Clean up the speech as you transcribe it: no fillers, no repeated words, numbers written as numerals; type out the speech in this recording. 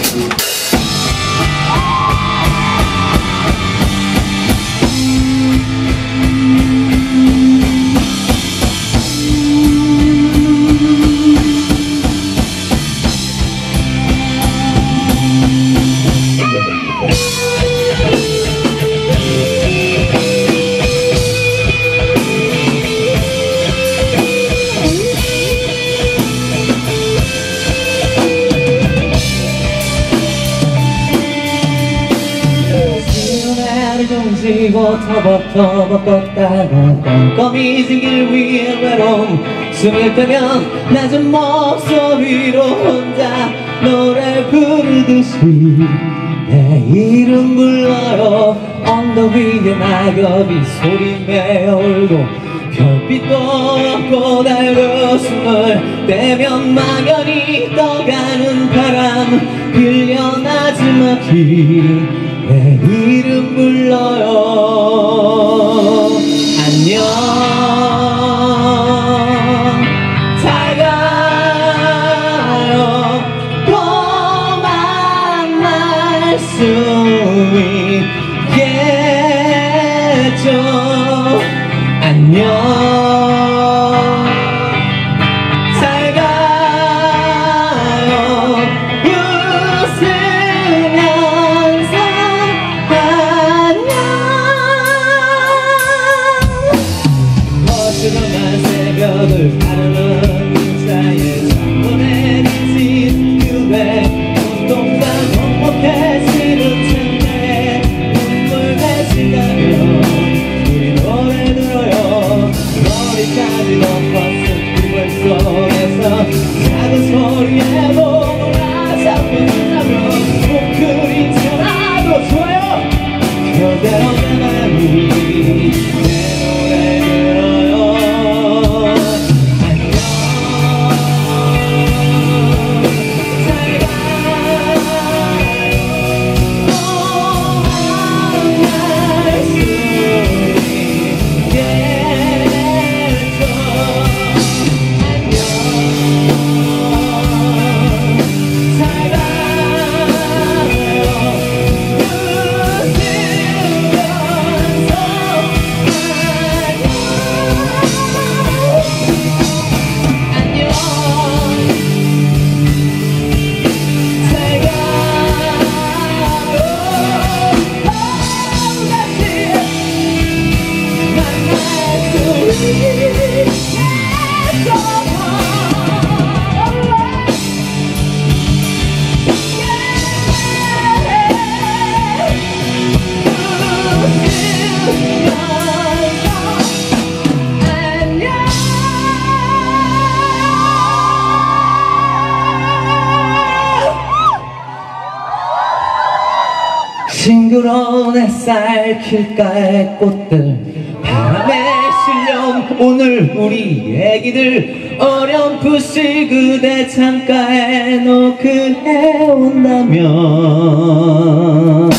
동지고 터벅터벅 걷다가 껌껌이진 길 위에 외로움 숨을 빼면 낮은 목소리로 혼자 노래 부르듯이 내 이름 불러요. 언덕 위에 낙엽이 소리내어 울고 별빛도 없고 달고 숨을 떼면 막연히 떠가는 바람 흘려 나지막히 내 이름 불러요. 안녕 잘 가요. 또 만날 수 있겠죠. 안녕 잘 가요. 웃으면서 거칠어난 새벽을 가르는 사이에 창문에 비친 그대 눈동자 먹먹해지는 텐데 눈물 맺히다며 우리 노래 들어요. 머리까지 덮었은 이불 속에서 작은 소리에도 놀라잡힌다며 웅크리쳐라도 좋아요. 그대로 내 맘이 싱그러운 햇살 길가의 꽃들 바람에 실려온 오늘 우리 애기들 어렴풋이 그대 창가에 노크해 온다면